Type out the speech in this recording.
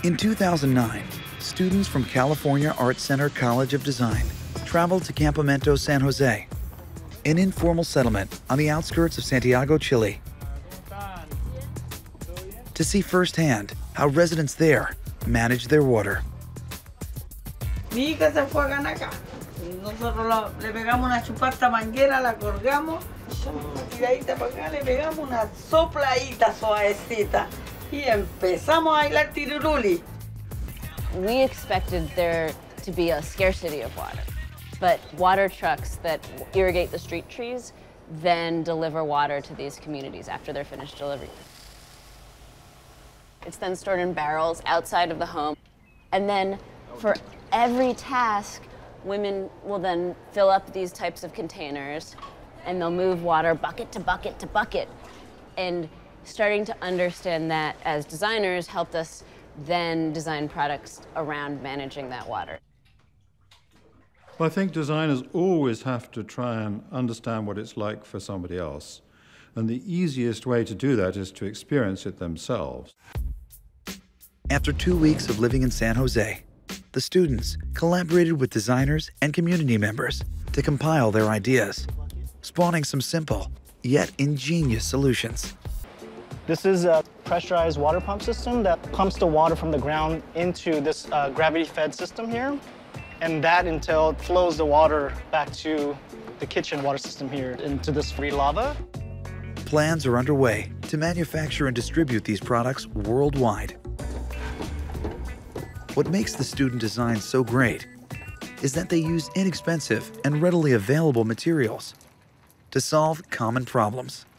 In 2009, students from California Art Center College of Design traveled to Campamento San Jose, an informal settlement on the outskirts of Santiago, Chile, to see firsthand how residents there manage their water. Mi hija se enjuagan acá. Nosotros le pegamos una chupada manguera, la colgamos, una tiradita para acá, le pegamos una sopladita suavecita y empezamos a bailar tiruruli. We expected there to be a scarcity of water, but water trucks that irrigate the street trees then deliver water to these communities after they're finished delivery. It's then stored in barrels outside of the home, and then for every task, women will then fill up these types of containers and they'll move water bucket to bucket to bucket. And starting to understand that as designers helped us then design products around managing that water. Well, I think designers always have to try and understand what it's like for somebody else. And the easiest way to do that is to experience it themselves. After 2 weeks of living in San Jose, the students collaborated with designers and community members to compile their ideas, spawning some simple yet ingenious solutions. This is a pressurized water pump system that pumps the water from the ground into this gravity-fed system here. And that until it flows the water back to the kitchen water system here into this free lava. Plans are underway to manufacture and distribute these products worldwide. What makes the student design so great is that they use inexpensive and readily available materials to solve common problems.